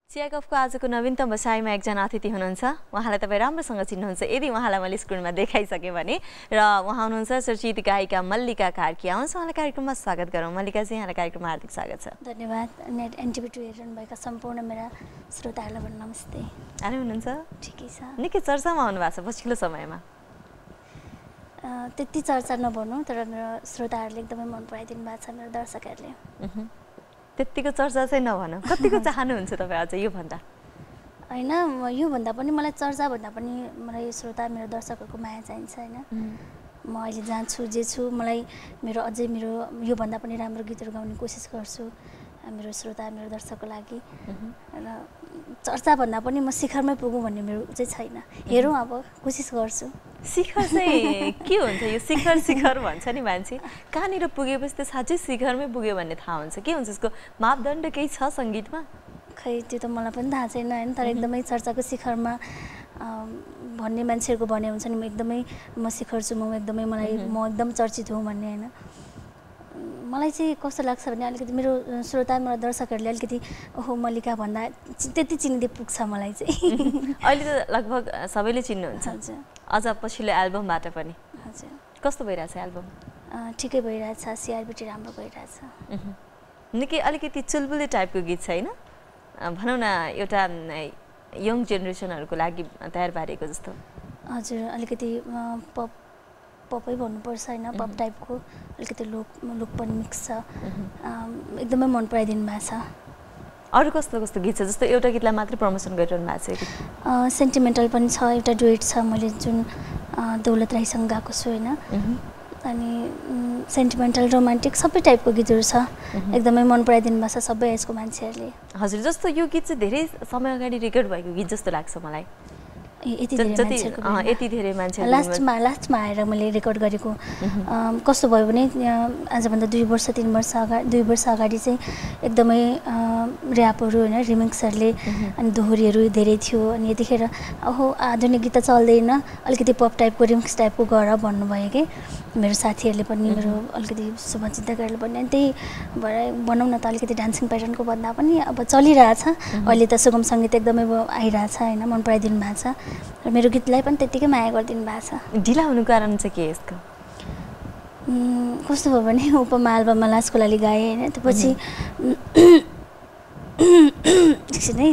चियाकफको आजको नवीनतम बसाइमा एकजना अतिथि हुनुहुन्छ। उहाँलाई तपाईँ राम्रोसँग चिन्नुहुन्छ यदि उहाँलाई मैले स्क्रिनमा देखाइसकेँ भने। र उहाँ हुनुहुन्छ चर्चित गायिका मल्लिका कार्की। आउनुहोस् उहाँलाई कार्यक्रममा स्वागत गरौँ। मल्लिकाजी, यहाँलाई कार्यक्रममा हार्दिक स्वागत छ। धन्यवाद। नेट एनटिभी2 हेरिरहनुभएका सम्पूर्ण मेरा श्रोताहरूलाई भन्न नमस्ते। आराम हुनुहुन्छ? ठिकै छ। निकै चर्चामा आउनुभएको छ पछिल्लो समयमा। त्यति चर्चा नभनौँ, तर मेरो श्रोताहरूले एकदमै मन पराइदिनु भएको छ, मेरो दर्शकहरूले। त्यतिको चर्चा चाहिँ नभनौँ, कतिको चाहनुहुन्छ तपाईँ अझ यो भन्दा? होइन, यो भन्दा पनि मलाई चर्चा भन्दा पनि मलाई श्रोता मेरो दर्शकहरूको माया चाहिन्छ होइन। म अहिले जहाँ छु जे छु, मलाई मेरो अझै मेरो योभन्दा पनि राम्रो गीतहरू गाउने कोसिस गर्छु मेरो श्रोता मेरो दर्शकको लागि। र चर्चा भन्दा पनि म शिखरमै पुगौँ भन्ने मेरो चाहिँ छैन। हेरौँ, अब कोसिस गर्छु। शिखर चाहिँ के हुन्छ? यो शिखर शिखर भन्छ नि मान्छे, कहाँनिर पुगेपछि त साँच्चै शिखरमै पुग्यो भन्ने थाहा हुन्छ? के हुन्छ यसको मापदण्ड केही छ सङ्गीतमा? खै त्यो त मलाई पनि थाहा छैन होइन, तर एकदमै चर्चाको शिखरमा भन्ने मान्छेहरूको भने हुन्छ नि, म एकदमै म शिखर छु, म एकदम चर्चित हुँ भन्ने होइन। मलाई चाहिँ कस्तो लाग्छ भने अलिकति मेरो श्रोता मेरो दर्शकहरूले अलिकति ओहो मल्लिका भन्दा त्यति चिनिँदै पुग्छ मलाई चाहिँ। अहिले त लगभग सबैले चिन्नुहुन्छ। हजुर। अझ पछिल्लो एल्बमबाट पनि। हजुर। कस्तो भइरहेछ एल्बम? ठिकै भइरहेछ, सिआरबिटी राम्रो भइरहेछ। निकै अलिकति चुलबुले टाइपको गीत छैन भनौँ न, एउटा यङ जेनेरेसनहरूको लागि तयार पारेको जस्तो। हजुर, अलिकति पपै भन्नुपर्छ होइन, पप टाइपको अलिकति लुक पनि मिक्स छ। एकदमै मन पराइदिनु भएको छ। अरू कस्तो कस्तो गीत छ? जस्तो एउटा गीतलाई मात्रै प्रमोसन गरिरहनु भएको छ? सेन्टिमेन्टल पनि छ, एउटा डुएट छ मैले जुन दौलत राईसँग गाएको छु होइन। अनि सेन्टिमेन्टल रोमान्टिक सबै टाइपको गीतहरू छ। एकदमै मन पराइदिनु भएको छ सबै एजको मान्छेहरूले। हजुर, जस्तो यो गीत चाहिँ धेरै समय अगाडि रेकर्ड भएको गीत जस्तो लाग्छ मलाई। यति धेरै मान्छे लास्टमा आएर मैले रेकर्ड गरेको। कस्तो भयो भने आजभन्दा 2 वर्ष अगाडि चाहिँ एकदमै ऱ्यापहरू होइन, रिमिक्सहरूले अनि दोहोरीहरू धेरै थियो। अनि यतिखेर ओहो आधुनिक गीत त चल्दैन, अलिकति पप टाइपको रिमिक्स टाइपको गर भन्नुभयो कि मेरो साथीहरूले पनि, मेरो अलिकति शुभचिन्तकहरूले पनि। अनि त्यही भएर बनाउन त अलिकति डान्सिङ प्याटर्नको भन्दा पनि अब चलिरहेछ अहिले त। सुगम सङ्गीत एकदमै आइरहेछ होइन, मन पराइदिनु भएको छ र मेरो गीतलाई पनि त्यत्तिकै माया गरिदिनु भएको छ। ढिला हुनु कारण चाहिँ के यसको? कस्तो भयो भने उपमा एल्बममा लाजको लागि गाएँ होइन, त्यसपछि एकछिन है,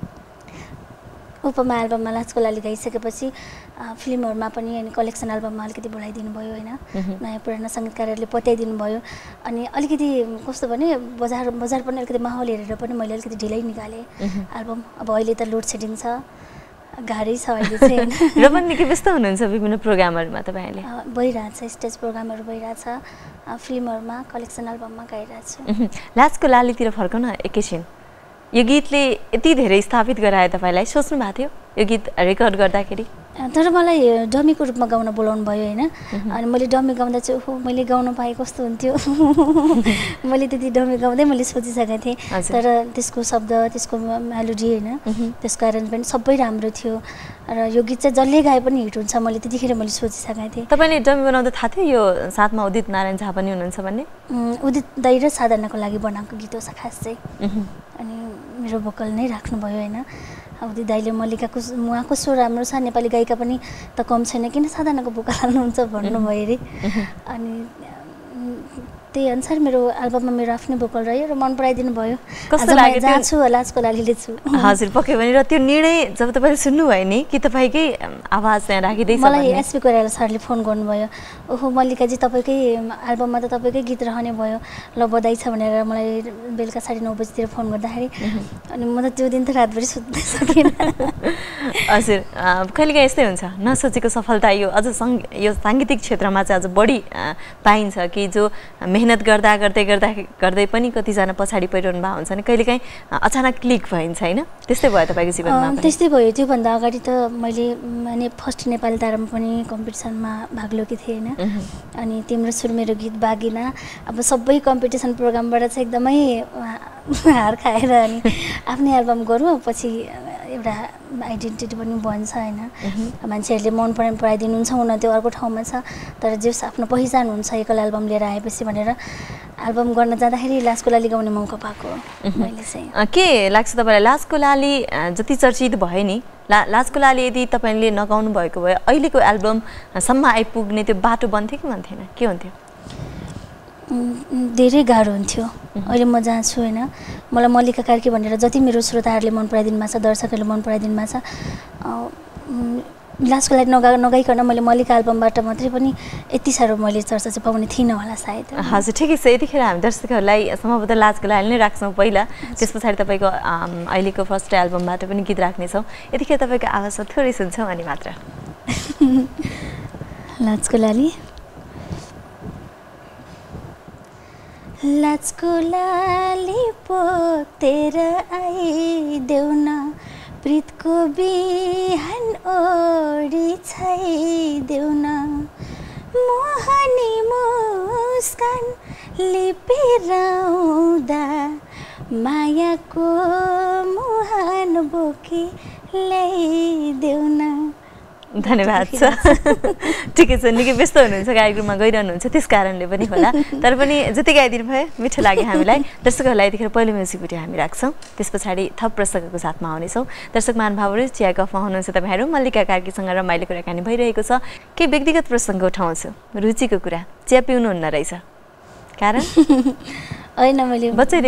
उपमा एल्बममा लाजको लागि गाइसकेपछि फिल्महरूमा पनि अनि कलेक्सन एल्बममा अलिकति बोलाइदिनु भयो होइन, नयाँ पुरानो सङ्गीतकारहरूले पत्याइदिनु भयो। अनि अलिकति कस्तो भने बजार पनि अलिकति माहौल हेरेर पनि मैले अलिकति ढिलै निकालेँ एल्बम। अब अहिले त लोड सेडिङ छ, गाह्रै छ अहिले चाहिँ। र पनि निकै व्यस्त हुनुहुन्छ विभिन्न प्रोग्रामहरूमा तपाईँले? भइरहेछ, स्टेज प्रोग्रामहरू भइरहेछ, फिल्महरूमा कलेक्सन एल्बममा गाइरहेको छु। लाजको लालीतिर फर्कौँ न एकैछिन। यो गीतले यति धेरै स्थापित गरायो तपाईँलाई, सोच्नु भएको थियो यो गीत रेकर्ड गर्दाखेरि? तर मलाई डमीको रूपमा गाउन बोलाउनु भयो होइन। अनि मैले डमी गाउँदा चाहिँ ओहो मैले गाउन पाएँ कस्तो हुन्थ्यो। मैले त्यति डमी गाउँदै मैले सोचिसकेको थिएँ, तर त्यसको शब्द, त्यसको मेलोडी होइन, त्यसको एरेन्जमेन्ट सबै राम्रो थियो र यो गीत चाहिँ जसले गाए पनि हिट हुन्छ मैले त्यतिखेर मैले सोचिसकेको थिएँ। तपाईँले डमी बनाउँदा थाहा थियो यो साथमा उदित नारायण झा पनि हुनुहुन्छ भन्ने? उदित दाइ र साधनाको लागि बनाएको गीत हो खास चाहिँ। अनि मेरो भोकल नै राख्नुभयो होइन। उदित दाइले मल्लिकाको उहाँको स्वर राम्रो छ, नेपाली गायिका पनि त कम छैन, किन साधनाको भोकल हाल्नुहुन्छ भन्नुभयो अरे। अनि त्यही अनुसार मेरो एल्बममा मेरो आफ्नै भोकल रह्यो र मन पराइदिनु भयो। कस्तो लाग्यो? जहाँ छु लाजको लालीले छु। हजुर, पक्कै पनि। र त्यो निर्णय जब तपाईँले सुन्नुभयो नि कि तपाईँकै आवाज त्यहाँ राखिँदैछ, मलाई एसपी कोइराला सरले फोन गर्नुभयो, ओहो मल्लिकाजी तपाईँकै एल्बममा त तपाईँकै गीत रहने भयो, ल बधाई छ भनेर मलाई बेलुका 9:30 बजीतिर फोन गर्दाखेरि अनि म त त्यो दिन त रातभरि सुत्नै सकिनँ। हजुर, कहिलेकाहीँ यस्तै हुन्छ, नसोचेको सफलता यो अझ यो साङ्गीतिक क्षेत्रमा चाहिँ अझ बढी पाइन्छ कि जो मेहनत गर्दै पनि कतिजना पछाडि परिरहनु भएको हुन्छ नि, कहिलेकाहीँ अचानक क्लिक भइन्छ होइन? त्यस्तै भयो तपाईँको जीवनमा? त्यस्तै भयो। त्योभन्दा अगाडि त मैले फर्स्ट नेपाली तारामा पनि कम्पिटिसनमा भाग लिएकी थिएँ होइन। अनि तिम्रो सुर मेरो गीत बागिना, अब सबै कम्पिटिसन प्रोग्रामबाट चाहिँ एकदमै हार खाएर अनि आफ्नै एल्बम गरौँ, पछि एउटा आइडेन्टिटी पनि बन्छ होइन मान्छेहरूले मन पराइदिनुहुन्छ हुन त्यो अर्को ठाउँमा छ तर जस आफ्नो पहिचान हुन्छ एकल एल्बम लिएर आएपछि भनेर एल्बम गर्न जाँदाखेरि लासको लाली गाउने मौका पाएको मैले चाहिँ के लाग्छ तपाईँलाई लासको लाली जति चर्चित भयो नि लासको लाली यदि तपाईँले नगाउनु भएको भए अहिलेको एल्बमसम्म आइपुग्ने त्यो बाटो बन्थ्यो कि बन्थेन के हुन्थ्यो धेरै गाह्रो हुन्थ्यो अहिले म जहाँ छु होइन मलाई मल्लिका कार्की भनेर जति मेरो श्रोताहरूले मन पराइदिनु भएको छ दर्शकहरूले मन पराइदिनु भएको छ लासको लागि नगाइकन मैले मल्लिका एल्बमबाट मात्रै पनि यति साह्रो मैले चर्चा चाहिँ पाउने थिइनँ होला सायद हजुर ठिकै छ यतिखेर हामी दर्शकहरूलाई सम्भवतः लासको लागि नै राख्छौँ पहिला त्यस पछाडि तपाईँको अहिलेको फर्स्ट एल्बमबाट पनि गीत राख्नेछौँ यतिखेर तपाईँको आवाज थोरै सुन्छौँ अनि मात्र लासको लाली लाजको लाली पोतेर आइदेऊ न प्रीतको बिहान ओडी छाइदेऊ न मोहनी मुस्कान लिपिराउँदा मायाको मुहान बोकी ल्याइदेऊ न धन्यवाद छ ठिकै छ निकै व्यस्त हुनुहुन्छ कार्यक्रममा गइरहनुहुन्छ त्यस कारणले पनि होला तर पनि जति गाइदिनु भयो मिठो लाग्यो हामीलाई दर्शकहरूलाई यतिखेर पहिलो म्युजिक भिडियो हामी राख्छौँ त्यस पछाडि थप प्रसङ्गको साथमा आउनेछौँ दर्शक महानुभावहरू चिया कफमा हुनुहुन्छ तपाईँहरू मल्लिका कार्कीसँग रमाइलो कुराकानी भइरहेको छ के व्यक्तिगत प्रसङ्ग उठाउँछु रुचिको कुरा चिया पिउनुहुन्न रहेछ कारण होइन मैले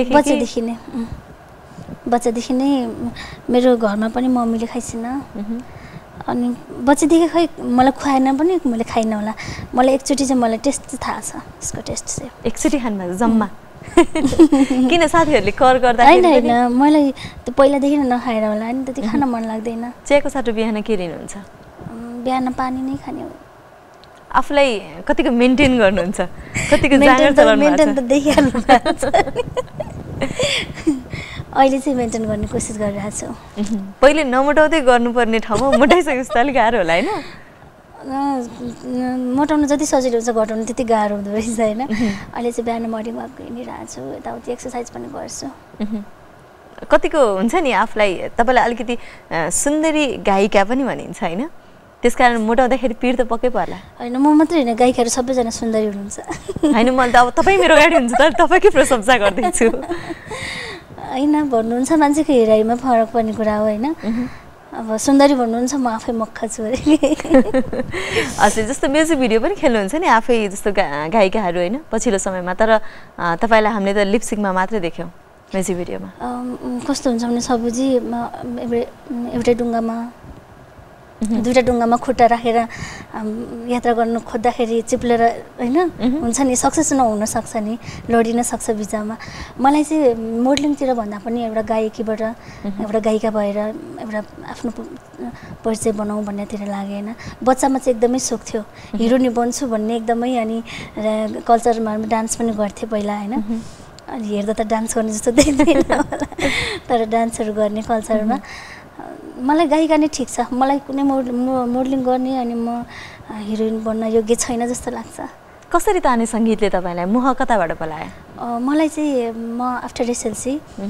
बच्चादेखि नै मेरो घरमा पनि मम्मीले खाइसिन अनि बच्चादेखि खै मलाई खुवाएन पनि मैले खाइनँ होला मलाई एकचोटि चाहिँ मलाई टेस्ट चाहिँ थाहा छ यसको टेस्ट चाहिँ एकचोटि खानुभएको जम्मा किन साथीहरूले कर गर्दा होइन मलाई त्यो पहिलादेखि नखाएर होला नि त्यति खान मन लाग्दैन चियाको साटो बिहान के लिनुहुन्छ बिहान पानी नै खाने हो आफूलाई कतिको मेन्टेन गर्नुहुन्छ कतिको मेन्टेन त देखिहाल्नु भएको छ अहिले चाहिँ मेन्टेन गर्ने कोसिस गरिरहेको छु पहिले नमोटाउँदै गर्नुपर्ने ठाउँमा मोटाइसकेपछि त अलिक गाह्रो होला होइन मोटाउनु जति सजिलो हुन्छ घटाउनु त्यति गाह्रो हुँदो रहेछ होइन अहिले चाहिँ बिहान मर्निङ वाक हिँडिरहेको छु यताउति एक्सर्साइज पनि गर्छु कतिको हुन्छ नि आफूलाई तपाईँलाई अलिकति सुन्दरी गायिका पनि भनिन्छ होइन त्यसकारण मोटाउँदाखेरि पिर त पक्कै पर्ला होइन म मात्रै होइन गायिकाहरू सबैजना सुन्दरी हुनुहुन्छ होइन मैले त अब तपाईँ मेरो गाडी हुन्छ तर तपाईँकै प्रशंसा गर्दैछु होइन भन्नुहुन्छ मान्छेको हेराइमा फरक पर्ने कुरा हो होइन अब सुन्दरी भन्नुहुन्छ म आफै मक्ख छु अरे हजुर जस्तो म्युजिक भिडियो पनि खेल्नुहुन्छ नि आफै जस्तो गायिकाहरू होइन पछिल्लो समयमा तर तपाईँलाई हामीले त लिपसिङमा मात्रै देख्यौँ म्युजिक भिडियोमा कस्तो हुन्छ भने सबुजी एउटै ढुङ्गामा दुईटा ढुङ्गामा खुट्टा राखेर यात्रा गर्नु खोज्दाखेरि चिप्लेर होइन हुन्छ नि सक्सेस नहुन सक्छ नि लडिन सक्छ बिचमा मलाई चाहिँ मोडलिङतिर भन्दा पनि एउटा गायकीबाट एउटा गायिका भएर एउटा आफ्नो परिचय बनाऊ भन्नेतिर लागेन बच्चामा चाहिँ एकदमै सोख थियो हिरोनी बन्छु भन्ने एकदमै अनि कल्चरमा डान्स पनि गर्थेँ पहिला होइन अनि हेर्दा त डान्स गर्ने जस्तो देख्दैन तर डान्सहरू गर्ने कल्चरमा मलाई गायिका नै ठिक छ मलाई कुनै मोडलिङ गर्ने अनि म हिरोइन बन्न योग्य छैन जस्तो लाग्छ कसरी ताने सङ्गीतले तपाईँलाई मुह कताबाट बोलायो मलाई चाहिँ म आफ्टर एसएलसी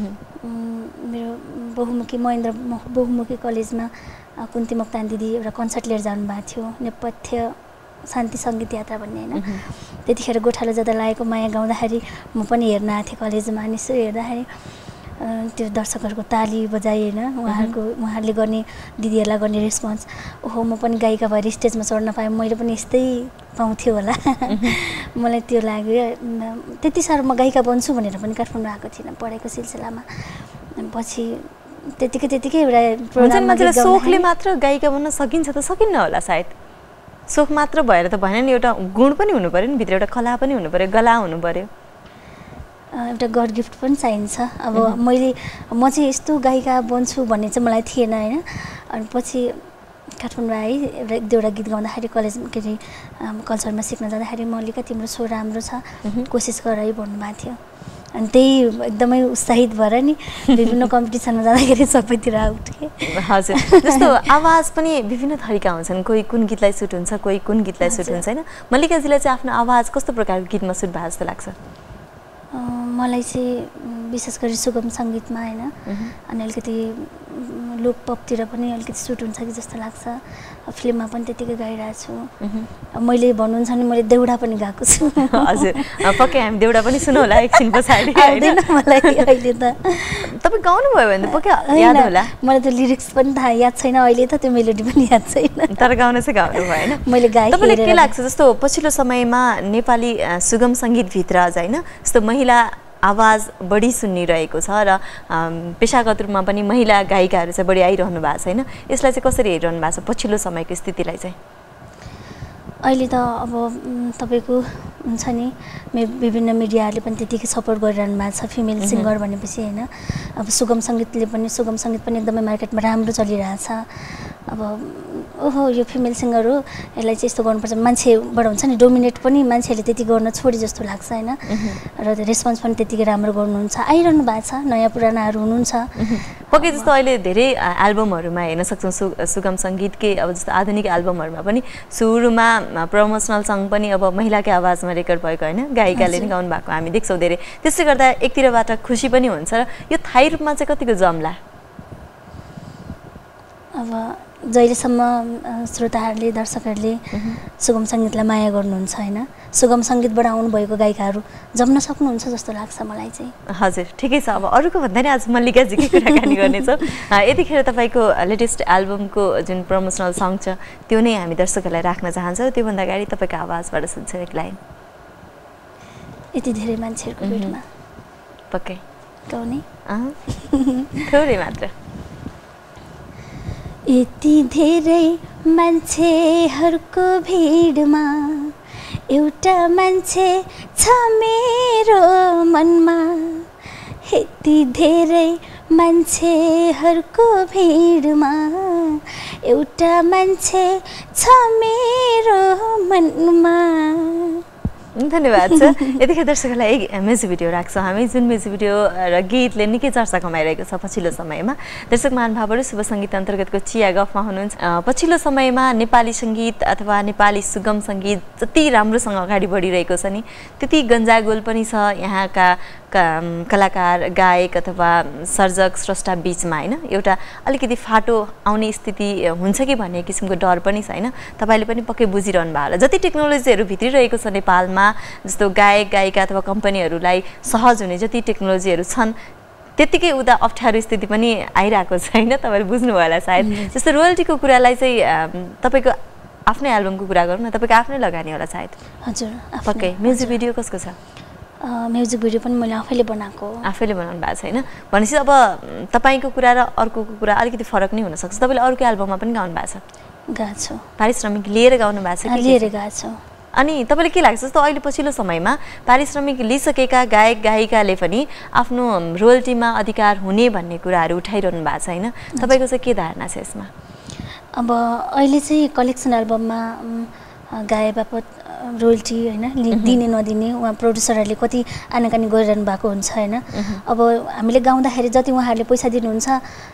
मेरो बहुमुखी महेन्द्र बहुमुखी कलेजमा कुन्ती मोक्तान दिदी एउटा कन्सर्ट लिएर जानुभएको थियो नेपथ्य शान्ति सङ्गीत यात्रा भन्ने होइन त्यतिखेर गोठालो जाँदा लागेको माया गाउँदाखेरि म पनि हेर्न आएको थिएँ कलेजमा अनि यसो हेर्दाखेरि त्यो दर्शकहरूको ताली बजाइ होइन उहाँहरूले गर्ने दिदीहरूलाई गर्ने रेस्पोन्स ओहो म पनि गायिका भएर स्टेजमा चढ्न पाएँ मैले पनि यस्तै पाउँथ्यो होला मलाई त्यो लाग्यो त्यति साह्रो म गायिका बन्छु भनेर पनि काठमाडौँ आएको थिइनँ पढाइको सिलसिलामा पछि त्यतिकै एउटा प्रोग्राममा सोखले मात्र गायिका बन्न सकिन्छ त सकिन्न होला सायद सोख मात्र भएर त भएन नि एउटा गुण पनि हुनु पर्यो नि भित्र एउटा कला पनि हुनु पर्यो गला हुनु पर्यो एउटा गड गिफ्ट पनि चाहिन्छ अब म चाहिँ यस्तो गायिका बन्छु भन्ने चाहिँ मलाई थिएन होइन अनि पछि काठमाडौँ आएँ एउटा एक दुईवटा गीत गाउँदाखेरि कलेज के अरे कल्चरमा सिक्न जाँदाखेरि मल्लिका तिम्रो स्वर राम्रो छ कोसिस गर है भन्नुभएको थियो अनि त्यही एकदमै उत्साहित भएर नि विभिन्न कम्पिटिसनमा जाँदाखेरि सबैतिर उठेँ हजुर जस्तो आवाज पनि विभिन्न थरीका हुन्छन् कोही कुन गीतलाई सुट हुन्छ कोही कुन गीतलाई सुट हुन्छ होइन मल्लिकाजीलाई चाहिँ आफ्नो आवाज कस्तो प्रकारको गीतमा सुट भएको जस्तो लाग्छ मलाई चाहिँ विशेष गरी सुगम सङ्गीतमा होइन अनि अलिकति लोक पपतिर पनि अलिकति सुट हुन्छ कि जस्तो लाग्छ फिल्ममा पनि त्यतिकै गाइरहेको छु मैले भन्नुहुन्छ नि मैले देउडा पनि गाएको छु हजुर पक्कै हामी देउडा पनि सुनौ होला एकछिन पछाडि आउँदैन मलाई अहिले त तपाईँ गाउनु भयो भने पक्कै याद होला मलाई त लिरिक्स पनि थाहा याद छैन अहिले त त्यो मेलोडी पनि याद छैन तर गाउन चाहिँ गाउनु भएन मैले गाएँ तपाईँलाई के लाग्छ जस्तो पछिल्लो समयमा नेपाली सुगम सङ्गीतभित्र होइन जस्तो महिला आवाज बढी सुनिरहेको छ र पेशागत रूपमा पनि महिला गायिकाहरू चाहिँ बढी आइरहनु भएको छ होइन यसलाई चाहिँ कसरी हेरिरहनु भएको छ पछिल्लो समयको स्थितिलाई चाहिँ अहिले त अब तपाईँको हुन्छ नि विभिन्न मिडियाहरूले पनि त्यतिकै सपोर्ट गरिरहनु भएको छ फिमेल सिङ्गर भनेपछि होइन अब सुगम सङ्गीत पनि एकदमै मार्केटमा राम्रो चलिरहेछ अब ओहो यो फिमेल सिङ्गर हो यसलाई चाहिँ यस्तो गर्नुपर्छ मान्छेबाट हुन्छ नि डोमिनेट पनि मान्छेहरूले त्यति गर्न छोडे जस्तो लाग्छ होइन र रेस्पोन्स पनि त्यतिकै राम्रो गर्नुहुन्छ आइरहनु भएको छ नयाँ पुरानाहरू हुनुहुन्छ पक्कै जस्तो अहिले धेरै एल्बमहरूमा हेर्न सक्छौँ सुगम सङ्गीतकै अब जस्तो आधुनिक एल्बमहरूमा पनि सुरुमा प्रमोसनल सङ्ग पनि अब महिलाकै आवाजमा रेकर्ड भएको होइन गायिकाले नै गाउनु भएको हामी देख्छौँ धेरै त्यसले गर्दा एकतिरबाट खुसी पनि हुन्छ र यो थायी रूपमा चाहिँ कतिको जम्ला अब जहिलेसम्म श्रोताहरूले दर्शकहरूले सुगम सङ्गीतलाई माया गर्नुहुन्छ होइन सुगम सङ्गीतबाट आउनुभएको गायिकाहरू जम्न सक्नुहुन्छ जस्तो लाग्छ मलाई चाहिँ हजुर ठिकै छ अब अरूको भन्दा नि आज मल्लिकाजीकै कुराकानी गर्नेछौँ यतिखेर तपाईँको लेटेस्ट एल्बमको जुन प्रमोसनल सङ छ त्यो नै हामी दर्शकहरूलाई राख्न चाहन्छौँ त्योभन्दा अगाडि तपाईँको आवाजबाट सुन्छौँ एक लाइन यति धेरै मान्छेहरूको भिडमा पक्कै गाउने थोरै मात्र यति धेरै मान्छेहरूको भिडमा एउटा मान्छे छ मेरो मनमा यति धेरै मान्छेहरूको भिडमा एउटा मान्छे छ मेरो मनमा धन्यवाद छ यतिखेर दर्शकहरूलाई एक म्युजिक भिडियो राख्छौँ हामी जुन म्युजिक भिडियो र गीतले निकै चर्चा कमाइरहेको छ पछिल्लो समयमा दर्शक महानुभावहरू शुभ सङ्गीत अन्तर्गतको चिया गफमा हुनुहुन्छ पछिल्लो समयमा नेपाली सङ्गीत अथवा नेपाली सुगम सङ्गीत जति राम्रोसँग अगाडि बढिरहेको छ नि त्यति गन्जागोल पनि छ यहाँका कलाकार गायक अथवा सर्जक स्रष्टा बिचमा होइन एउटा अलिकति फाटो आउने स्थिति हुन्छ कि भन्ने किसिमको डर पनि छ होइन तपाईँले पनि पक्कै बुझिरहनु भयो होला जति टेक्नोलोजीहरू भित्रिरहेको छ नेपालमा जस्तो गायक गायिका अथवा कम्पनीहरूलाई सहज हुने जति टेक्नोलोजीहरू छन् त्यतिकै उता अप्ठ्यारो स्थिति पनि आइरहेको छ होइन तपाईँले बुझ्नुभयो होला सायद जस्तो रोयल्टीको कुरालाई चाहिँ तपाईँको आफ्नै एल्बमको कुरा गरौँ न तपाईँको आफ्नै लगानी होला सायद हजुर पक्कै म्युजिक भिडियो कसको छ म्युजिक भिडियो पनि मैले आफैले बनाएको आफैले बनाउनु भएको छैन भनेपछि अब तपाईँको कुरा र अर्कोको कुरा अलिकति फरक नै हुनसक्छ तपाईँले अर्को एल्बममा पनि गाउनु भएको छ गाएको छु पारिश्रमिक लिएर गाउनु भएको छ लिएर गाएको छु अनि तपाईँलाई के लाग्छ जस्तो अहिले पछिल्लो समयमा पारिश्रमिक लिइसकेका गायक गायिकाले पनि आफ्नो रोयल्टीमा अधिकार हुने भन्ने कुराहरू उठाइरहनु भएको छ होइन तपाईँको चाहिँ के धारणा छ यसमा अब अहिले चाहिँ कलेक्सन एल्बममा गाए बापत रोयल्टी होइन दिने नदिने उहाँ प्रोड्युसरहरूले कति आनाकानी गरिरहनु भएको हुन्छ होइन अब हामीले गाउँदाखेरि जति उहाँहरूले पैसा दिनुहुन्छ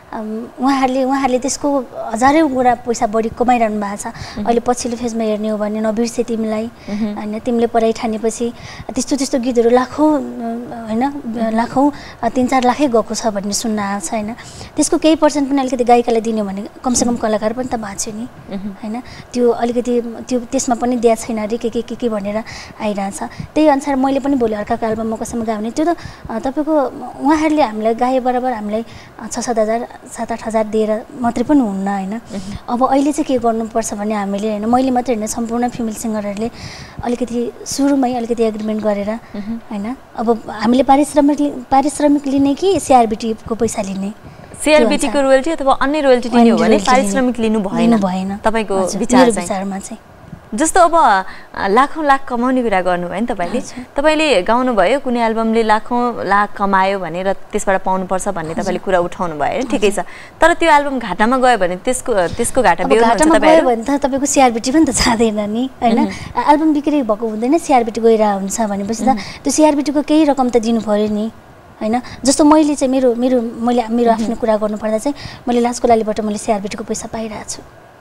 उहाँहरूले त्यसको हजारौँ गुणा पैसा बढी कमाइरहनु भएको छ अहिले पछिल्लो फेजमा हेर्ने हो भने नबिर्से तिमीलाई होइन तिमीले पढाइ ठानेपछि त्यस्तो गीतहरू लाखौँ होइन लाखौँ 3-4 लाखै गएको छ भन्ने सुन्न आएको छ होइन त्यसको केही पर्सेन्ट पनि अलिकति गायिकालाई दिने भने कमसेकम कलाकार पनि त बाँच्यो नि होइन त्यो अलिकति त्यसमा पनि दिएको छैन अरे के भनेर आइरहेछ त्यही अनुसार मैले पनि भोलि अर्काको एल्बममा कसैमा गाउने त्यो त तपाईँको उहाँहरूले हामीलाई गाए बराबर हामीलाई 6-7 हजार 7-8 हजार दिएर मात्रै पनि हुन्न होइन अब अहिले चाहिँ के गर्नुपर्छ भने हामीले होइन मैले मात्रै होइन सम्पूर्ण फिमेल सिङ्गरहरूले अलिकति सुरुमै अलिकति एग्रिमेन्ट गरेर होइन अब हामीले पारिश्रमिक लिने कि सिआरबिटीको पैसा लिने सिआरबिटीको रोयल्टी अथवा अन्य रोयल्टी लिने हो भने पारिश्रमिक लिनु भएन तपाईँको विचारमा चाहिँ जस्तो अब लाखौँ लाख कमाउने कुरा गर्नुभयो नि तपाईँले गाउनुभयो कुनै एल्बमले लाखौँ लाख कमायो भनेर त्यसबाट पाउनुपर्छ भन्ने तपाईँले कुरा उठाउनु भयो होइन ठिकै छ तर त्यो एल्बम घाटामा गयो भने त्यसको घाटा घाटामा गयो भने त तपाईँको सिआरबिटी पनि त जाँदैन नि होइन एल्बम बिक्री भएको हुँदैन सिआरबिटी गइरहेको हुन्छ भनेपछि त त्यो सिआरबिटीको केही रकम त दिनु पऱ्यो नि होइन जस्तो मैले चाहिँ मेरो आफ्नो कुरा गर्नुपर्दा चाहिँ मैले लाजको लालीबाट मैले सिआरबिटीको पैसा पाइरहेको छु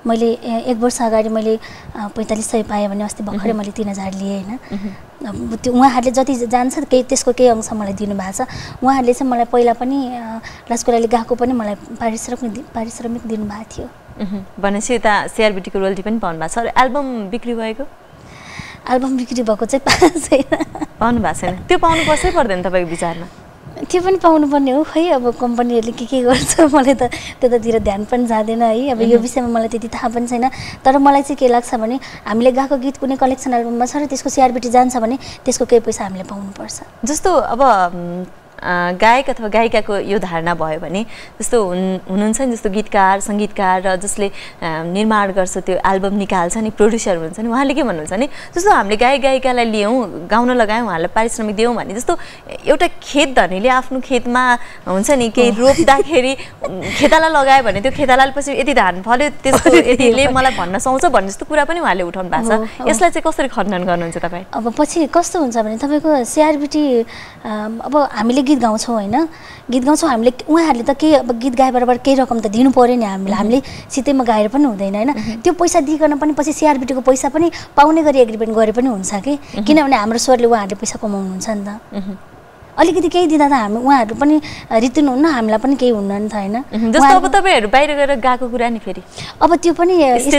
मैले 1 वर्ष अगाडि मैले 4500 पाएँ भने अस्ति भर्खरै मैले 3000 लिएँ होइन। त्यो उहाँहरूले जति जान्छ केही त्यसको केही अंश मलाई दिनुभएको छ। उहाँहरूले चाहिँ मलाई पहिला पनि लस्कुराले गएको पनि मलाई पारिश्रमिक दिनुभएको थियो। भनेपछि यता सिआरबिटीको रोयल्टी पनि पाउनु भएको छ। एल्बम बिक्री भएको? एल्बम बिक्री भएको चाहिँ पाउनु भएको छैन। त्यो पाउनुपर्छै पर्दैन तपाईँको विचारमा? त्यो पनि पाउनुपर्ने हो खै, अब कम्पनीहरूले के गर्छ मलाई त त्यतातिर ध्यान पनि जाँदैन है। अब यो विषयमा मलाई त्यति थाहा पनि छैन। तर मलाई चाहिँ के लाग्छ भने हामीले गाएको गीत कुनै कलेक्सन एल्बममा छ र त्यसको सिआरबिटी जान्छ भने त्यसको केही पैसा हामीले पाउनुपर्छ। जस्तो अब गायक अथवा गायिकाको यो धारणा भयो भने जस्तो हुनुहुन्छ नि, जस्तो गीतकार सङ्गीतकार र जसले निर्माण गर्छ त्यो एल्बम निकाल्छ नि, प्रड्युसर हुनुहुन्छ नि, उहाँले के भन्नुहुन्छ भने जस्तो हामीले गायक गायिकालाई लियौँ, गाउन लगायौँ, उहाँलाई पारिश्रमिक दियौँ भने जस्तो एउटा खेत धनीले आफ्नो खेतमा हुन्छ नि केही रोप्दाखेरि खेताला लगायो भने त्यो खेतालाले पछि यति धान फल्यो त्यसको यतिले मलाई भन्न सुहाउँछ भन्ने जस्तो कुरा पनि उहाँले उठाउनु भएको छ। यसलाई चाहिँ कसरी खण्डन गर्नुहुन्छ तपाईँ? अब पछि कस्तो हुन्छ भने तपाईँको सिआरबिटी अब हामीले गीत गाउँछौँ होइन, गीत गाउँछौँ हामीले, उहाँहरूले त केही अब गीत गाए बराबर केही रकम त दिनु पऱ्यो नि हामीलाई, हामीले सितैमा गाएर पनि हुँदैन होइन। त्यो पैसा दिइकन पनि पछि सिआरबिटीको पैसा पनि पाउने गरी एग्रिमेन्ट गरे पनि हुन्छ कि, किनभने हाम्रो स्वरले उहाँहरूले पैसा कमाउनुहुन्छ नि त। अलिकति केही दिँदा त हामी उहाँहरू पनि रित्तिनुहुन्न, हामीलाई पनि केही हुन्न नि त होइन। जस्तो अब तपाईँहरू बाहिर गएर गएको कुरा नि फेरि अब त्यो पनि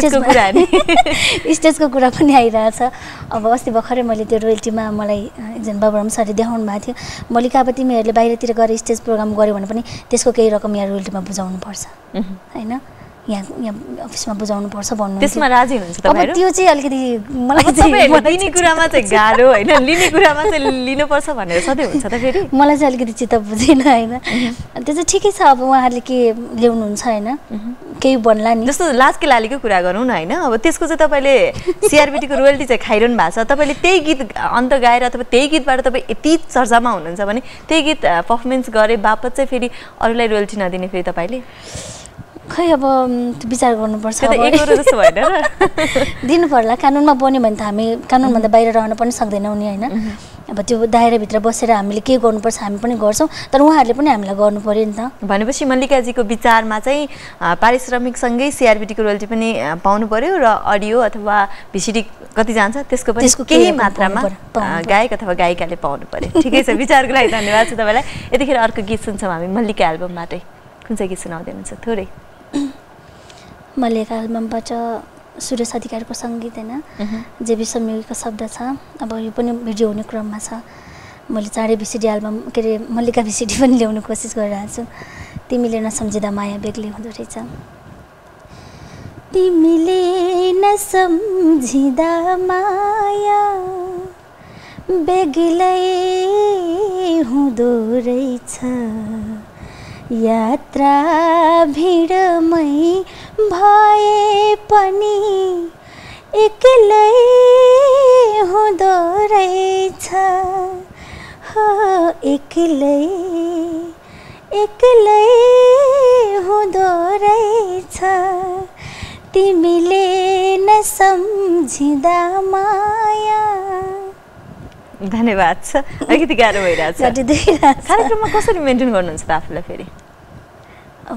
स्टेजको कुरा पनि आइरहेछ। अब अस्ति भर्खरै मैले त्यो रोयल्टीमा मलाई एकजना बाबुराम सरले देखाउनु भएको थियो, मल्लिका अब तिमीहरूले बाहिरतिर गएर स्टेज प्रोग्राम गऱ्यो भने पनि त्यसको केही रकम यहाँ रोयल्टीमा बुझाउनुपर्छ होइन, यहाँ अफिसमा बुझाउनुपर्छ भन्नु। त्यसमा राजी हुनुहुन्छ तपाईँहरू? त्यो चाहिँ अलिकति मलाई लिने कुरामा चाहिँ गाह्रो होइन, लिने कुरामा चाहिँ लिनुपर्छ भनेर सधैँ हुन्छ त फेरि? मलाई चाहिँ अलिकति चित्त बुझेन होइन। त्यो चाहिँ ठिकै छ, अब उहाँहरूले के ल्याउनुहुन्छ होइन, केही भन्ला नि। जस्तो लाजके लालीको कुरा गरौँ न होइन, अब त्यसको चाहिँ तपाईँले सिआरबिटीको रोयल्टी चाहिँ खाइरहनु भएको छ, तपाईँले त्यही गीत अन्त गाएर अथवा त्यही गीतबाट तपाईँ यति चर्चामा हुनुहुन्छ भने त्यही गीत पर्फर्मेन्स गरे बापत चाहिँ फेरि अरूलाई रोयल्टी नदिने फेरि तपाईँले खै अब विचार गर्नुपर्छ। दिनु पर्ला, कानुनमा बन्यो भने त हामी कानुनभन्दा बाहिर रहन पनि सक्दैनौँ नि होइन। अब त्यो दायराभित्र बसेर हामीले के गर्नुपर्छ हामी पनि गर्छौँ, तर उहाँहरूले पनि हामीलाई गर्नु पऱ्यो नि त। भनेपछि मल्लिकाजीको विचारमा चाहिँ पारिश्रमिकसँगै सिआरबिटीको रोयल्टी पनि पाउनु पऱ्यो र अडियो अथवा भिसिडी कति जान्छ त्यसको पनि केही मात्रामा गायक अथवा गायिकाले पाउनु पऱ्यो। ठिकै छ, विचारको लागि धन्यवाद छ तपाईँलाई। यतिखेर अर्को गीत सुन्छौँ हामी मल्लिका एल्बमबाटै। कुन चाहिँ गीत सुनाउँदै हुनुहुन्छ? थोरै मल्लिका एल्बमबाट सुरेश अधिकारीको सङ्गीत होइन, जेबी समिको शब्द छ। अब यो पनि भिडियो हुने क्रममा छ। मैले चाँडै भिसिडी एल्बम के अरे मल्लिका भिसिडी पनि ल्याउने कोसिस गरिरहेको छु। तिमीले नसम्झिँदा माया बेग्लै हुँदो रहेछ। तिमीले नसम्झिँदा माया बेग्लै हुँदो रहेछ, यात्रा भिडमै भए पनि एक्लै हुँदो रहेछ, हो एक्लै एक्लै हुँदो रहेछ, तिमीले नसम्झिँदा माया। धन्यवाद छ। अलिकति गाह्रो भइरहेछ। कार्यक्रममा कसरी मेन्टेन गर्नुहुन्छ त आफूलाई फेरि? अब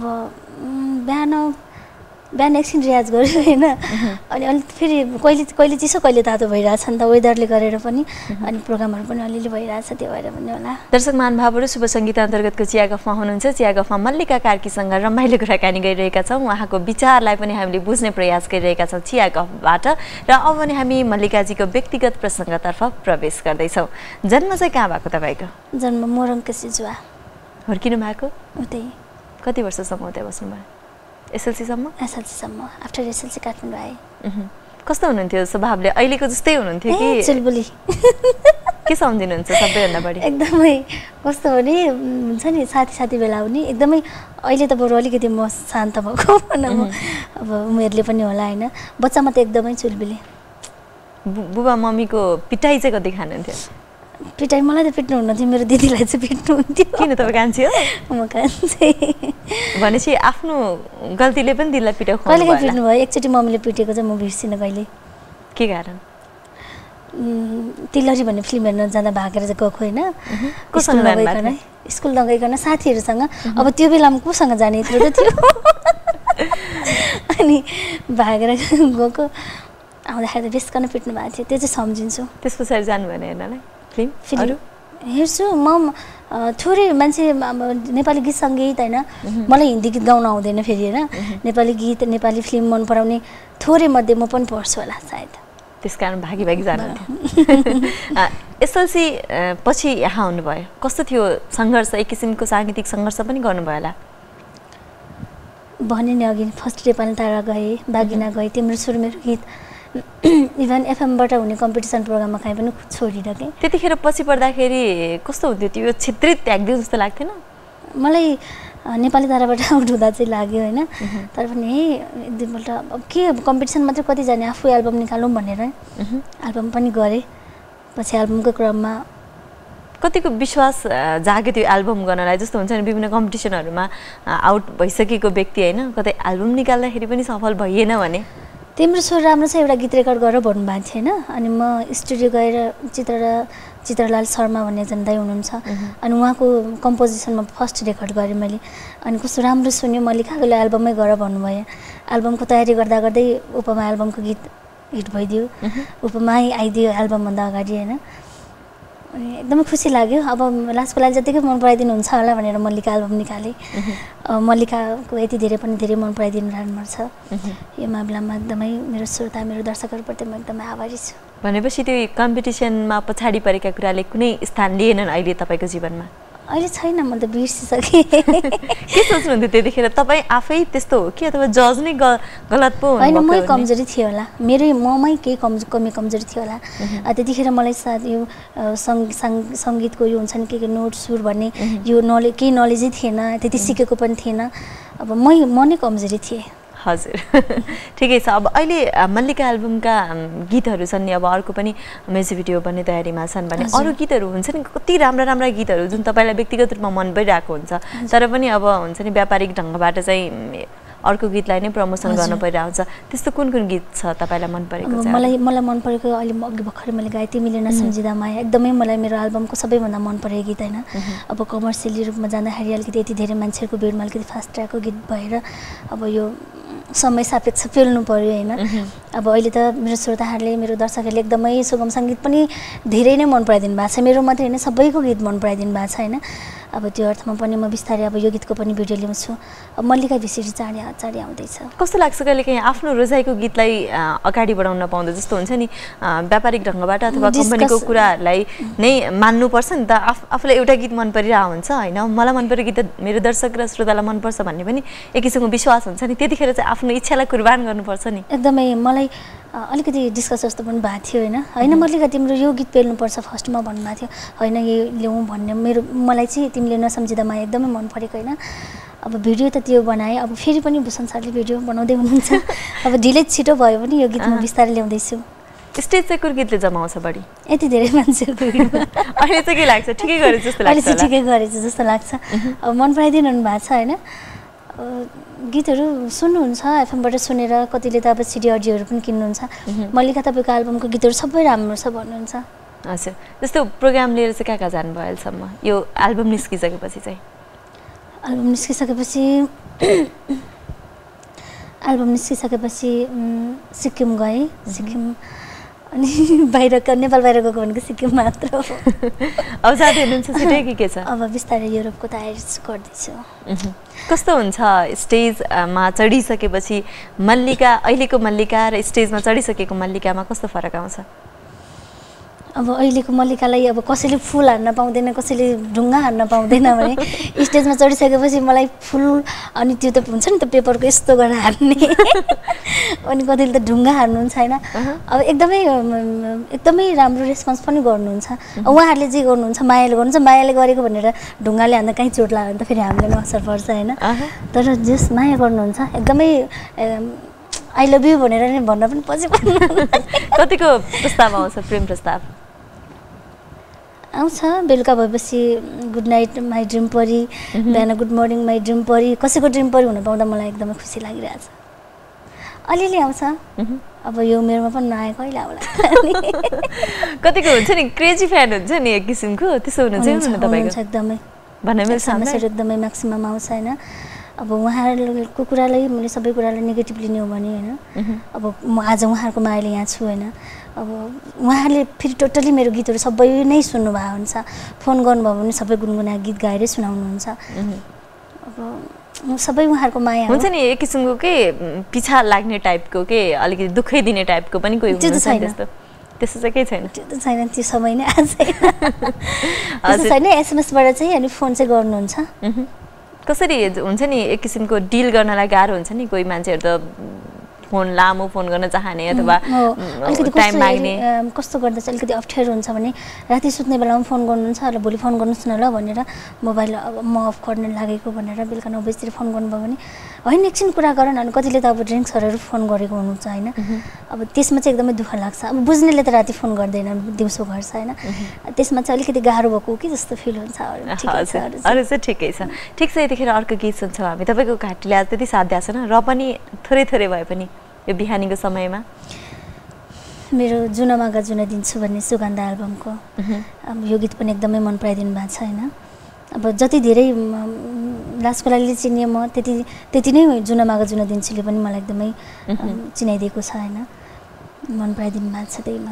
बिहान एकछिन रियाज गर्यो होइन, अनि अलिक फेरि कहिले चिसो कहिले तातो भइरहेछ नि त, वेदरले गरेर पनि, अनि प्रोग्रामहरू पनि अलिअलि भइरहेछ, त्यो भएर पनि होला। दर्शक महानुभावहरू, शुभ सङ्गीत अन्तर्गतको चिया गफमा हुनुहुन्छ। चिया गफमा मल्लिका कार्कीसँग रमाइलो कुराकानी गरिरहेका छौँ। उहाँको विचारलाई पनि हामीले बुझ्ने प्रयास गरिरहेका छौँ चिया गफबाट। र अब भने हामी मल्लिकाजीको व्यक्तिगत प्रसङ्गतर्फ प्रवेश गर्दैछौँ। जन्म चाहिँ कहाँ भएको तपाईँको? जन्म मोरङको सिजुवा। हुर्किनु भएको उतै। कति वर्षसम्म उतै बस्नुभयो? एसएलसीसम्म? एसएलसीसम्म। आफ्टर एसएलसी काठमाडौँ आएँ। कस्तो हुनुहुन्थ्यो स्वभावले? अहिलेको जस्तै हुनुहुन्थ्यो कि चुलबुली? के सम्झिनुहुन्छ सबैभन्दा बढी? एकदमै कस्तो भने हुन्छ नि साथी बेला हुने एकदमै। अहिले त बरु अलिकति म शान्त भएको भनौँ, अब उमेरले पनि होला होइन। बच्चामा त एकदमै चुलबुली। बुबा मम्मीको पिटाइ चाहिँ कति खानुहुन्थ्यो? पिटाइ मलाई त पिट्नु हुन्थ्यो, मेरो दिदीलाई चाहिँ पिट्नुहुन्थ्यो। किन तपाईँ कान्छी हो? म कान्छी। भनेपछि आफ्नो गल्तीले पनि दिदीलाई पिटाउ खुवाउनु कहिले पिट्नु भयो? एकचोटि मम्मीले पिटेको चाहिँ म बिर्सिनँ कहिले। के कारण? तिलहरी भन्ने फिल्म हेर्न जाँदा भागेर चाहिँ गएको होइन, स्कुल नगइकन साथीहरूसँग। अब त्यो बेलामा कोसँग जाने यत्रो त थियो, अनि भागेर गएको आउँदाखेरि त बेसकन पिट्नु भएको थियो त्यो चाहिँ सम्झिन्छु त्यस पछाडि जानु भएन हेर्नलाई फिल्म हेर्छु म थोरै मान्छे नेपाली गीत सङ्गीत होइन मलाई हिन्दी गीत गाउन आउँदैन फेरि होइन नेपाली गीत नेपाली फिल्म मन पराउने थोरै मध्ये म पनि पढ्छु होला सायद त्यस कारण भागी जानुहुन्थ्यो एसएलसी पछि यहाँ आउनुभयो कस्तो थियो सङ्घर्ष एक किसिमको साङ्गीतिक सङ्घर्ष पनि गर्नुभयो होला भने नि अघि फर्स्ट नेपाली तारा गएँ बागिना गएँ तिम्रो सुर मेरो गीत इभन एफएमबाट हुने कम्पिटिसन प्रोग्राममा कहीँ पनि छोडिनँ कि त्यतिखेर पछि पढ्दाखेरि कस्तो हुन्थ्यो त्यो क्षेत्रित त्याग्दियो जस्तो लाग्थेन मलाई नेपाली ताराबाट आउट हुँदा चाहिँ लाग्यो होइन तर पनि एक दुईपल्ट अब के कम्पिटिसन मात्रै कति जाने आफू एल्बम निकालौँ भनेर एल्बम पनि गरेँ पछि एल्बमको क्रममा कतिको विश्वास जाग्यो त्यो एल्बम गर्नलाई जस्तो हुन्छ नि विभिन्न कम्पिटिसनहरूमा आउट भइसकेको व्यक्ति होइन कतै एल्बम निकाल्दाखेरि पनि सफल भइएन भने तिम्रो स्वर राम्रो छ एउटा गीत रेकर्ड गरेर भन्नुभएको थियो होइन अनि म स्टुडियो गएर चित्रलाल शर्मा भन्ने एकजना दाइ हुनुहुन्छ अनि उहाँको कम्पोजिसनमा फर्स्ट रेकर्ड गरेँ मैले अनि कस्तो राम्रो सुन्यो मल्लिकाको एल्बमै गर भन्नुभयो एल्बमको तयारी गर्दा गर्दै उपमा एल्बमको गीत हिट भइदियो उपमै आइदियो एल्बमभन्दा अगाडि होइन अनि एकदमै खुसी लाग्यो अब लास्टको लागि जतिकै मन पराइदिनुहुन्छ होला भनेर मल्लिका एल्बम निकालेँ मल्लिकाको यति धेरै पनि धेरै मन पराइदिनु राम्रो छ यो मामलामा एकदमै मेरो श्रोता मेरो दर्शकहरूप्रति म एकदमै आभारी छु भनेपछि त्यो कम्पिटिसनमा पछाडि परेका कुराले कुनै स्थान लिएनन् अहिले तपाईँको जीवनमा अहिले छैन म त बिर्सिसकेँ के सोच्नुहुन्थ्यो त्यतिखेर तपाईँ आफै त्यस्तो हो कि अथवा जज नै गलत पो होइन मै कमजोरी थियो होला मेरै ममै केही कमजोरी थियो होला त्यतिखेर मलाई सायद यो सङ्गीतको यो हुन्छ नि के नोट सुर भन्ने यो केही नलेजै थिएन त्यति सिकेको पनि थिएन अब म नै कमजोरी थिएँ हजुर ठिकै छ अब अहिले मल्लिका एल्बमका गीतहरू छन् नि अब अर्को पनि म्युजिक भिडियो बन्ने तयारीमा छन् भने अरू गीतहरू हुन्छ नि कति राम्रा गीतहरू जुन तपाईँलाई व्यक्तिगत रूपमा मन परिरहेको हुन्छ तर पनि अब हुन्छ नि व्यापारिक ढङ्गबाट चाहिँ अर्को गीतलाई नै प्रमोसन गर्न परिरहेको हुन्छ त्यस्तो कुन गीत छ तपाईँलाई मन परेको मलाई मन परेको अहिले अघि भर्खरै मैले गाएँ तिमीले नसम्झिँदा माया एकदमै मलाई मेरो एल्बमको सबैभन्दा मन परेको गीत होइन अब कमर्सियली रूपमा जाँदाखेरि अलिकति यति धेरै मान्छेहरूको भिडमा अलिकति फास्ट ट्र्याकको गीत भएर अब यो समय सापेक्ष पेल्नु पर्यो होइन अब अहिले त मेरो श्रोताहरूले मेरो दर्शकहरूले एकदमै सुगम सङ्गीत पनि धेरै नै मन पराइदिनु भएको छ मेरो मात्रै होइन सबैको गीत मन पराइदिनु भएको छ होइन अब त्यो अर्थमा पनि म बिस्तारै अब यो गीतको पनि भिडियो ल्याउँछु अब मल्लिका भिसिडी चाँडै आउँदैछ कस्तो लाग्छ कहिलेकाहीँ आफ्नो रोजाइको गीतलाई अगाडि बढाउन पाउँदा जस्तो हुन्छ नि व्यापारिक ढङ्गबाट अथवा कम्पनीको कुराहरूलाई नै मान्नुपर्छ नि त आफूलाई एउटा गीत मन परिरहेको हुन्छ होइन मलाई मन परेको गीत मेरो दर्शक र श्रोतालाई मनपर्छ भन्ने पनि एक किसिमको विश्वास हुन्छ नि त्यतिखेर चाहिँ आफ्नो इच्छालाई कुर्बान गर्नुपर्छ नि एकदमै मलाई अलिकति डिस्कस जस्तो पनि भएको थियो होइन मल्लिका तिम्रो यो गीत पेल्नुपर्छ फर्स्टमा भन्नुभएको थियो होइन यो ल्याउँ भन्ने मलाई चाहिँ तिमीले नसम्झिँदा माया एकदमै मन परेको होइन अब भिडियो त त्यो बनाएँ अब फेरि पनि भूषण सरले भिडियो बनाउँदै हुनुहुन्छ अब ढिलै छिटो भयो भने यो गीत म बिस्तारै ल्याउँदैछु स्टेज चाहिँ कुन गीतले जमाउँछ बढी यति धेरै मान्छेको अहिले चाहिँ के लाग्छ ठिकै गरेछ जस्तो लाग्छ अहिले चाहिँ ठिकै गरेछ जस्तो लाग्छ अब मन पराइदिनु भएको छ होइन गीतहरू सुन्नुहुन्छ एफएमबाट सुनेर कतिले त अब सिडी अडियोहरू पनि किन्नुहुन्छ मल्लिका तपाईँको एल्बमको गीतहरू सबै राम्रो छ भन्नुहुन्छ हजुर जस्तो प्रोग्राम लिएर चाहिँ कहाँ जानुभयो अहिलेसम्म यो एल्बम निस्किसकेपछि चाहिँ एल्बम निस्किसकेपछि सिक्किम गएँ सिक्किम अनि नेपाल बाहिर गएको भनेको सिक्किम मात्र हो अब जाँदै हुनुहुन्छ छिटै के छ अब बिस्तारै युरोपको तयारी गर्दैछु कस्तो हुन्छ स्टेजमा चढिसकेपछि मल्लिका अहिलेको मल्लिका र स्टेजमा चढिसकेको मल्लिकामा कस्तो फरक आउँछ अब अहिलेको मल्लिकालाई अब कसैले फुल हान्न पाउँदैन कसैले ढुङ्गा हान्न पाउँदैन भने स्टेजमा चढिसकेपछि मलाई फुल अनि त्यो त हुन्छ नि त पेपरको यस्तो गरेर हान्ने अनि कतिले त ढुङ्गा हान्नुहुन्छ होइन अब एकदमै राम्रो रेस्पोन्स पनि गर्नुहुन्छ उहाँहरूले जे गर्नुहुन्छ मायाले गरेको भनेर ढुङ्गाले हान्दा कहीँ चोट लाग्यो भने त फेरि हामीलाई पनि असर पर्छ होइन तर जस माया गर्नुहुन्छ एकदमै आई लभ यु भनेर नै भन्न पनि पछि कतिको प्रस्ताव आउँछ प्रेम प्रस्ताव आउँछ बेलुका भएपछि गुड नाइट माई ड्रिम परी बिहान गुड मर्निङ माई ड्रिम परी कसैको ड्रिम परी हुन पाउँदा मलाई एकदमै खुसी लागिरहेछ अलिअलि आउँछ अब यो मेरोमा पनि नआएको कहिले आउला कतिको हुन्छ नि क्रेजी फ्यान हुन्छ नि एक किसिमको त्यसो हुनु चाहिँ तपाईँको एकदमै भन्न मिल्छ एकदमै म्याक्सिमम आउँछ होइन अब उहाँहरूको कुरालाई मैले सबै कुरालाई नेगेटिभली लिउँ भने होइन अब म आज उहाँहरूको मायाले यहाँ छु होइन अब उहाँहरूले फेरि टोटली मेरो गीतहरू सबै नै सुन्नुभएको हुन्छ फोन गर्नुभयो भने सबै गुनगुना गीत गाएरै सुनाउनुहुन्छ अब सबै उहाँहरूको माया हुन्छ नि एक किसिमको के पिछा लाग्ने टाइपको के अलिकति दुःखै दिने टाइपको पनि कोही हुन्छ त्यस्तो त्यस्तो चाहिँ केही छैन त्यो त छैन त्यो समय नै आज छैन एसएमएसबाट चाहिँ अनि फोन चाहिँ गर्नुहुन्छ कसरी हुन्छ नि एक किसिमको डिल गर्नलाई गाह्रो हुन्छ नि कोही मान्छेहरू त फोन लामो फोन गर्न चाहने अथवा टाइम माग्ने कस्तो गर्दा चाहिँ अलिकति अप्ठ्यारो हुन्छ भने राति सुत्ने बेलामा फोन गर्नुहुन्छ र भोलि फोन गर्नुहोस् न ल भनेर मोबाइल अब म अफ गर्न लागेको भनेर बेलुका 9 बजीतिर फोन गर्नुभयो भने होइन एकछिन कुरा गर न कतिले त अब ड्रिङ्क्स गरेर फोन गरेको हुनुहुन्छ होइन अब त्यसमा चाहिँ एकदमै दुःख लाग्छ अब बुझ्नेले त राति फोन गर्दैन दिउँसो गर्छ होइन त्यसमा चाहिँ अलिकति गाह्रो भएको कि जस्तो फिल हुन्छ अरू चाहिँ ठिकै छ ठिक छ यतिखेर अर्को गीत सुन्छौँ हामी तपाईँको घाँटीले आज त्यति साथ दिएको छैन र पनि थोरै थोरै भए पनि यो बिहानीको समयमा मेरो जुनमागा जुन दिन्छु भन्ने सुगन्ध एल्बमको अब यो गीत पनि एकदमै मन पराइदिनु भएको छ होइन अब जति धेरै लासको लागि चिनिए म त्यति नै जुनमागा जुन दिन्छुले पनि मलाई एकदमै चिनाइदिएको छ होइन मन पराइदिनु भएको छ त्यहीमा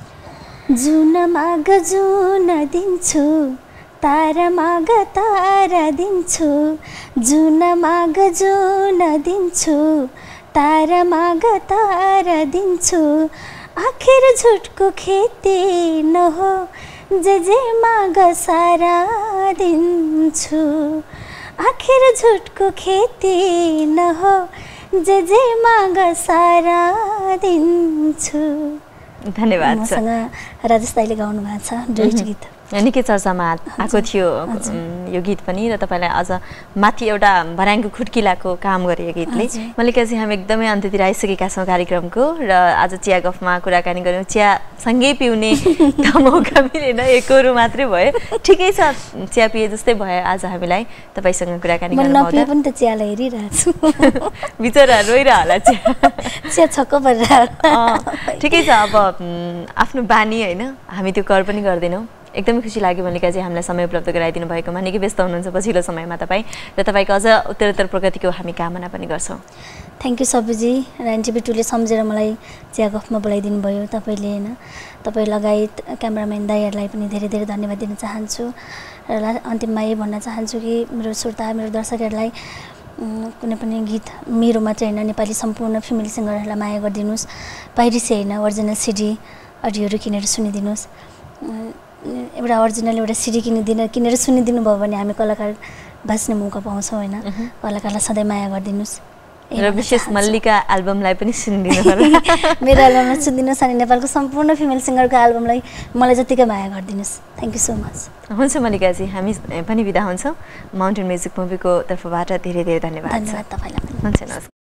जुनमागा जुन दिन्छु तारामागा तारा दिन्छु जुनमागा जुन दिन्छु तारामागा तारा दिन्छु आखिर झुटको खेती नहो जे माग सारा दिन्छु आखिर झुटको खेती नहो जे माग सारा दिन्छु धन्यवाद मसँग राजेश दाइले गाउनु भएको छ दुईटा गीत निकै चर्चामा आएको थियो यो गीत पनि र तपाईँलाई अझ माथि एउटा भर्याङको खुड्किलाको काम गरे यो गीतले मल्लिकाजी हामी एकदमै अन्त्यतिर आइसकेका छौँ कार्यक्रमको र आज चिया गफमा कुराकानी गऱ्यौँ चिया सँगै पिउने मौका मिलेन एकरो मात्रै भयो ठिकै छ चिया पिए जस्तै भयो आज हामीलाई तपाईँसँग कुराकानी गर्नु पनि त चियालाई हेरिरहेको छु बिचरा रोइरह होला चिया छक्क परेर ठिकै छ अब आफ्नो बानी होइन हामी त्यो कर पनि गर्दैनौँ एकदमै खुसी लाग्यो मल्लिकाजी हामीलाई समय उपलब्ध गराइदिनु भएकोमा निकै व्यस्त हुनुहुन्छ पछिल्लो समयमा तपाईँ र तपाईँको अझ उत्तरोत्तर प्रगतिको हामी कामना पनि गर्छौँ थ्याङ्क यू सबुजी र एनटिभी 2ले सम्झेर मलाई चिया गफमा बोलाइदिनु भयो तपाईँले होइन तपाईँ लगायत क्यामेराम्यान दाइहरूलाई पनि धेरै धेरै धन्यवाद दिन चाहन्छु र अन्तिममा यही भन्न चाहन्छु कि मेरो श्रोता मेरो दर्शकहरूलाई कुनै पनि गीत मेरो मात्रै होइन नेपाली सम्पूर्ण फिमेल सिङ्गरहरूलाई माया गरिदिनुहोस् पाइरेसी होइन ओरिजिनल सिडी अडियोहरू किनेर सुनिदिनुहोस् एउटा ओरिजिनल एउटा सिडी किनेर सुनिदिनु भयो भने हामी कलाकार बाँच्ने मौका पाउँछौँ होइन कलाकारलाई सधैँ माया गरिदिनुहोस् र विशेष मल्लिका एल्बमलाई पनि सुनिदिनु होला मेरो एल्बमलाई सुनिदिनुहोस् अनि नेपालको सम्पूर्ण फिमेल सिङ्गरको एल्बमलाई मलाई जतिकै माया गरिदिनुहोस् थ्याङ्क यू सो मच हुन्छ मल्लिकाजी हामी पनि बिदा हुन्छौँ माउन्टेन म्युजिक मुभीको तर्फबाट धेरै धेरै धन्यवाद तपाईँलाई हुन्छ नमस्कार